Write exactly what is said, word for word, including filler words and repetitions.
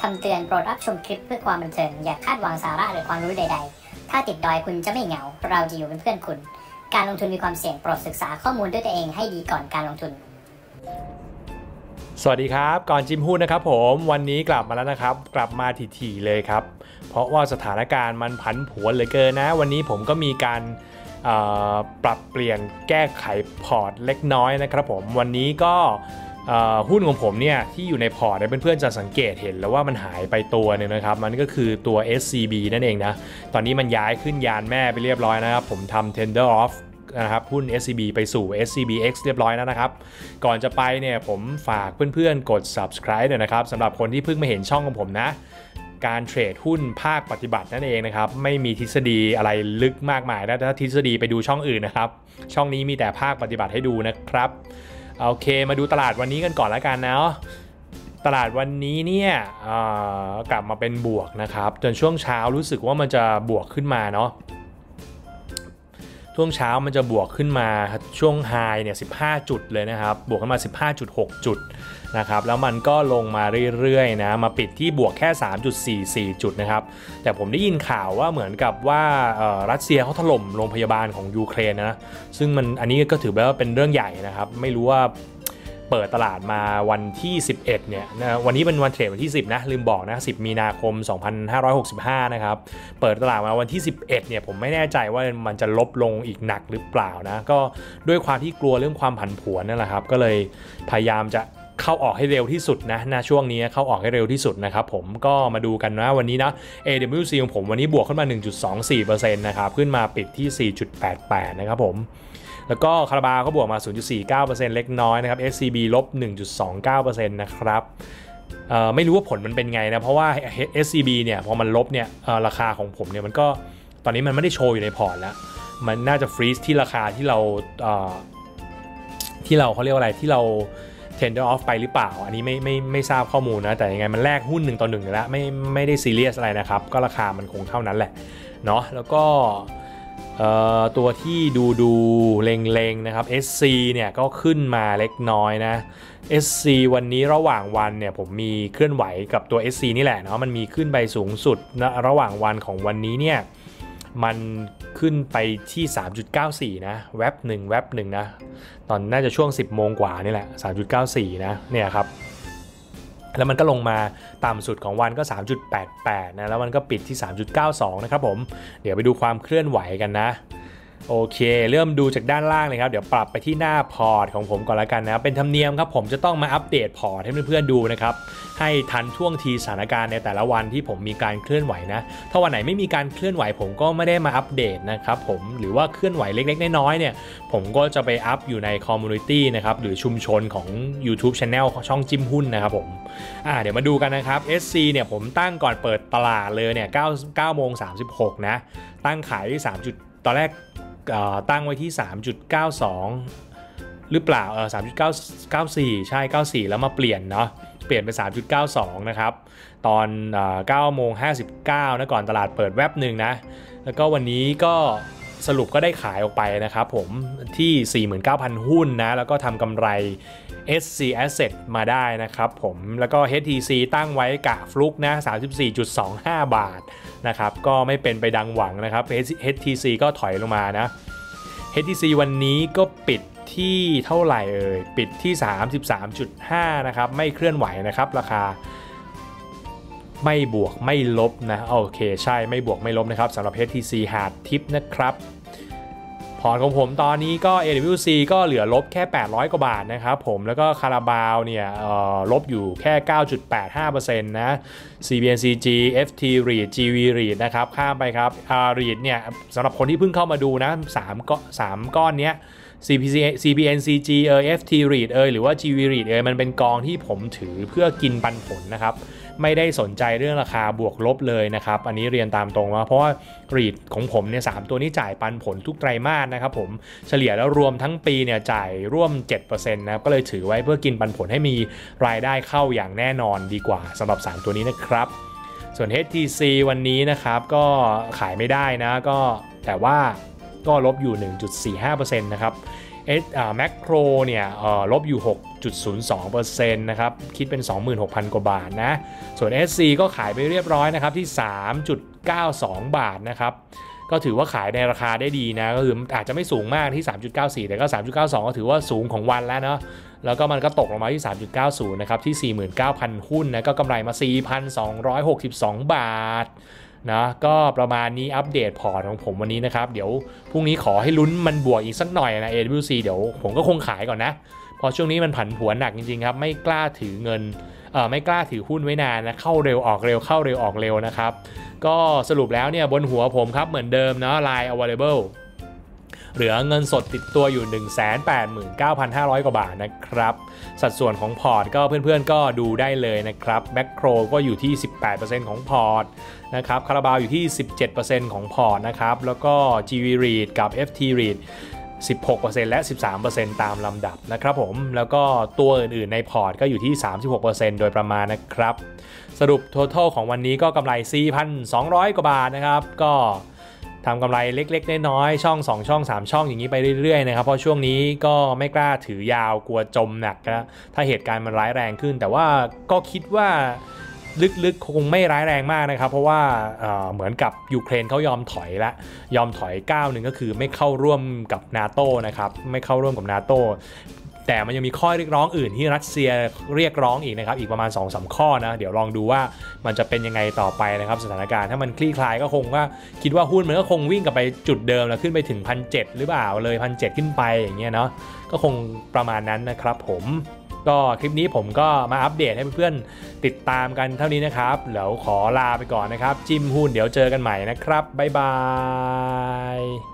คำเตือนโปรดรับชมคลิปเพื่อความบันเทิงอย่าคาดหวังสาระหรือความรู้ใดๆถ้าติดดอยคุณจะไม่เหงาเราจะอยู่เป็นเพื่อนคุณการลงทุนมีความเสี่ยงโปรดศึกษาข้อมูลด้วยตัวเองให้ดีก่อนการลงทุนสวัสดีครับก่อนจิมหุ้นนะครับผมวันนี้กลับมาแล้วนะครับกลับมาถี่ๆเลยครับเพราะว่าสถานการณ์มันผันผวนเหลือเกินนะวันนี้ผมก็มีการปรับเปลี่ยนแก้ไขพอร์ตเล็กน้อยนะครับผมวันนี้ก็หุ้นของผมเนี่ยที่อยู่ในพอร์ตเพื่อนๆจะสังเกตเห็นแล้วว่ามันหายไปตัวนึงนะครับมันก็คือตัว เอส ซี บี นั่นเองนะตอนนี้มันย้ายขึ้นยานแม่ไปเรียบร้อยนะครับผมทำ tender off นะครับหุ้น เอส ซี บี ไปสู่ เอส ซี บี เอ็กซ์ เรียบร้อยแล้วนะครับก่อนจะไปเนี่ยผมฝากเพื่อนๆกด subscribe ด้วยนะครับสำหรับคนที่เพิ่งมาเห็นช่องของผมนะการเทรดหุ้นภาคปฏิบัตินั่นเองนะครับไม่มีทฤษฎีอะไรลึกมากมายนะถ้าทฤษฎีไปดูช่องอื่นนะครับช่องนี้มีแต่ภาคปฏิบัติให้ดูนะครับโอเคมาดูตลาดวันนี้กันก่อนแล้วกันนะตลาดวันนี้เนี่ยกลับมาเป็นบวกนะครับจนช่วงเช้ารู้สึกว่ามันจะบวกขึ้นมาเนาะช่วงเช้ามันจะบวกขึ้นมาช่วงไฮเนี่ยสิบห้าจุดเลยนะครับบวกขึ้นมา สิบห้าจุดหก จุดนะครับแล้วมันก็ลงมาเรื่อยๆนะมาปิดที่บวกแค่ สามจุดสี่สี่ จุดนะครับแต่ผมได้ยินข่าวว่าเหมือนกับว่ารัสเซียเขาถล่มโรงพยาบาลของยูเครนนะซึ่งมันอันนี้ก็ถือว่าเป็นเรื่องใหญ่นะครับไม่รู้ว่าเปิดตลาดมาวันที่สิบเอ็ดเนี่ยนะวันนี้เป็นวันเทรดวันที่สิบนะลืมบอกนะสิบมีนาคมสองพันห้าร้อยหกสิบห้านะครับเปิดตลาดมาวันที่สิบเอ็ดเนี่ยผมไม่แน่ใจว่ามันจะลบลงอีกหนักหรือเปล่านะก็ด้วยความที่กลัวเรื่องความผันผวนนั่นแหละครับก็เลยพยายามจะเข้าออกให้เร็วที่สุดนะณช่วงนี้เข้าออกให้เร็วที่สุดนะครับผมก็มาดูกันนะวันนี้นะ เอ ดับเบิลยู ซี ของผมวันนี้บวกขึ้นมา หนึ่งจุดสองสี่เปอร์เซ็นต์ นะครับขึ้นมาปิดที่ สี่จุดแปดแปด นะครับผมแล้วก็คาราบาวก็บวกมา ศูนย์จุดสี่เก้าเปอร์เซ็นต์ เล็กน้อยนะครับ เอส ซี บี ลบ หนึ่งจุดสองเก้าเปอร์เซ็นต์ นะครับไม่รู้ว่าผลมันเป็นไงนะเพราะว่า เอส ซี บี เนี่ยพอมันลบเนี่ยราคาของผมเนี่ยมันก็ตอนนี้มันไม่ได้โชว์อยู่ในพอร์ตแล้วมันน่าจะฟรีซที่ราคาที่เราที่เราเขาเรียกว่าอะไรที่เราtender off ไปหรือเปล่าอันนี้ไม่ไม่ไม่ทราบข้อมูลนะแต่ยังไงมันแลกหุ้นหนึ่งต่อหนึ่งแล้วไม่ไม่ได้ซีเรียสอะไรนะครับก็ราคามันคงเท่านั้นแหละเนาะแล้วก็ตัวที่ดูดูเล็งๆนะครับ เอส ซี เนี่ยก็ขึ้นมาเล็กน้อยนะ เอส ซี วันนี้ระหว่างวันเนี่ยผมมีเคลื่อนไหวกับตัว เอส ซี นี่แหละเนาะมันมีขึ้นไปสูงสุดนะระหว่างวันของวันนี้เนี่ยมันขึ้นไปที่ สามจุดเก้าสี่ นะแว็บหนึ่งแว็บหนึ่งนะตอนน่าจะช่วงสิบโมงกว่านี่แหละ สามจุดเก้าสี่ นะเนี่ยครับแล้วมันก็ลงมาต่ำสุดของวันก็ สามจุดแปดแปด นะแล้วมันก็ปิดที่ สามจุดเก้าสอง นะครับผมเดี๋ยวไปดูความเคลื่อนไหวกันนะโอเคเริ่มดูจากด้านล่างเลยครับเดี๋ยวปรับไปที่หน้าพอร์ตของผมก่อนละกันนะเป็นธรรมเนียมครับผมจะต้องมาอัปเดตพอร์ตให้เพื่อนๆดูนะครับให้ทันท่วงทีสถานการณ์ในแต่ละวันที่ผมมีการเคลื่อนไหวนะถ้าวันไหนไม่มีการเคลื่อนไหวผมก็ไม่ได้มาอัปเดตนะครับผมหรือว่าเคลื่อนไหวเล็กๆน้อยๆเนี่ยผมก็จะไปอัพอยู่ในคอมมูนิตี้นะครับหรือชุมชนของ YouTube Channel ช่องจิ้มหุ้นนะครับผมอ่าเดี๋ยวมาดูกันนะครับ เอส ซี เนี่ยผมตั้งก่อนเปิดตลาดเลยเนี่ยเก้าโมงสามสิบหกนะตั้งขายที่สามจุดตอนแรกตั้งไว้ที่ สามจุดเก้าสอง หรือเปล่าเออ สามจุดเก้าเก้าสี่ ใช่เก้าสี่แล้วมาเปลี่ยนเนาะเปลี่ยนเป็น สามจุดเก้าสอง นะครับตอนเก้าโมงห้าสิบเก้านะก่อนตลาดเปิดแวบหนึ่งนะแล้วก็วันนี้ก็สรุปก็ได้ขายออกไปนะครับผมที่ สี่หมื่นเก้าพัน หุ้นนะแล้วก็ทำกำไร เอส ซี Asset มาได้นะครับผมแล้วก็ เอช ที ซี ตั้งไว้กะฟลุกนะ สามสิบสี่จุดสองห้า บาทนะครับก็ไม่เป็นไปดังหวังนะครับ เอช ที ซี ก็ถอยลงมานะ เอช ที ซี วันนี้ก็ปิดที่เท่าไหร่เอ่ยปิดที่ สามสิบสามจุดห้า นะครับไม่เคลื่อนไหวนะครับราคาไม่บวกไม่ลบนะโอเคใช่ไม่บวกไม่ลบนะครับสำหรับ เอช ที ซี หาดทิปนะครับพอร์ตของผมตอนนี้ก็ เอ ดับเบิลยู ซี ก็เหลือลบแค่แปดร้อยกว่าบาทนะครับผมแล้วก็คาราบาวเนี่ยลบอยู่แค่ เก้าจุดแปดห้าเปอร์เซ็นต์ นะ ซี บี เอ็น ซี จี เอฟ ที รีท จี วี รีท นะครับข้ามไปครับ รีท เนี่ยสำหรับคนที่เพิ่งเข้ามาดูนะสามก้อนสามก้อนเนี้ย ซี บี เอ็น ซี จี เอ่ย เอฟ ที รีท เอ่ยหรือว่า จี วี รีท เอ่ยมันเป็นกองที่ผมถือเพื่อกินปันผลนะครับไม่ได้สนใจเรื่องราคาบวกลบเลยนะครับอันนี้เรียนตามตรงว่าเพราะว่า รีท ของผมเนี่ยสามตัวนี้จ่ายปันผลทุกไตรมาสนะครับผมเฉลี่ยแล้วรวมทั้งปีเนี่ยจ่ายร่วม เจ็ดเปอร์เซ็นต์ นะครับก็เลยถือไว้เพื่อกินปันผลให้มีรายได้เข้าอย่างแน่นอนดีกว่าสำหรับสามตัวนี้นะครับส่วน เอช ที ซี วันนี้นะครับก็ขายไม่ได้นะก็แต่ว่าก็ลบอยู่ หนึ่งจุดสี่ห้าเปอร์เซ็นต์ นะครับเอสอ่าแมคโครเนี่ยเอ่อลบอยู่ หกจุดศูนย์สองเปอร์เซ็นต์ นะครับคิดเป็น สองหมื่นหกพัน กว่าบาทนะส่วน เอส ซี ก็ขายไปเรียบร้อยนะครับที่ สามจุดเก้าสอง บาทนะครับก็ถือว่าขายในราคาได้ดีนะก็คืออาจจะไม่สูงมากที่ สามจุดเก้าสี่ แต่ก็ สามจุดเก้าสอง ก็ถือว่าสูงของวันแล้วเนาะแล้วก็มันก็ตกลงมาที่ สามจุดเก้าศูนย์ นะครับที่ สี่หมื่นเก้าพัน หุ้นนะก็กำไรมา สี่พันสองร้อยหกสิบสอง บาทนะก็ประมาณนี้อัปเดตพอร์ตของผมวันนี้นะครับเดี๋ยวพรุ่งนี้ขอให้ลุ้นมันบวกอีกสักหน่อยนะ เอ ดับเบิลยู ซี เดี๋ยวผมก็คงขายก่อนนะเพราะช่วงนี้มันผันผวนหนักจริงๆครับไม่กล้าถือเงินเอ่อไม่กล้าถือหุ้นไว้นานนะเข้าเร็วออกเร็วเข้าเร็วออกเร็วนะครับก็สรุปแล้วเนี่ยบนหัวผมครับเหมือนเดิมเนาะ Line Available เหลือเงินสดติดตัวอยู่ หนึ่งแสนแปดหมื่นเก้าพันห้าร้อย กว่าบาทนะครับสัดส่วนของพอร์ตก็เพื่อนๆก็ดูได้เลยนะครับแมคโครก็อยู่ที่ สิบแปดเปอร์เซ็นต์ ของพอร์ตนะครับคาราบาวอยู่ที่ สิบเจ็ดเปอร์เซ็นต์ ของพอร์ตนะครับแล้วก็ จี วี รีท กับ เอฟ ที รีท สิบหกเปอร์เซ็นต์ และ สิบสามเปอร์เซ็นต์ ตามลำดับนะครับผมแล้วก็ตัวอื่นๆในพอร์ตก็อยู่ที่ สามสิบหกเปอร์เซ็นต์ โดยประมาณนะครับสรุป total ของวันนี้ก็กำไร สี่พันสองร้อย กว่าบาทนะครับก็ทำกำไรเล็กๆน้อยๆช่องสองช่องสามช่องอย่างนี้ไปเรื่อยๆนะครับเพราะช่วงนี้ก็ไม่กล้าถือยาวกลัวจมหนักนะถ้าเหตุการณ์มันร้ายแรงขึ้นแต่ว่าก็คิดว่าลึกๆคงไม่ร้ายแรงมากนะครับเพราะว่า เอ่อ เหมือนกับยูเครนเขายอมถอยละยอมถอยก้าวหนึ่งก็คือไม่เข้าร่วมกับ NATO นะครับไม่เข้าร่วมกับ NATO แต่มันยังมีข้อเรียกร้องอื่นที่รัสเซียเรียกร้องอีกนะครับอีกประมาณ สองสาม ข้อนะเดี๋ยวลองดูว่ามันจะเป็นยังไงต่อไปนะครับสถานการณ์ถ้ามันคลี่คลายก็คงว่าคิดว่าหุ้นมันก็คงวิ่งกลับไปจุดเดิมแล้วขึ้นไปถึง หนึ่งพันเจ็ดร้อย หรือเปล่าเลย หนึ่งพันเจ็ดร้อย ขึ้นไปอย่างเงี้ยเนาะก็คงประมาณนั้นนะครับผมก็คลิปนี้ผมก็มาอัปเดตให้เพื่อนๆติดตามกันเท่านี้นะครับเดี๋ยวขอลาไปก่อนนะครับจิ้มหุ้นเดี๋ยวเจอกันใหม่นะครับบ๊ายบาย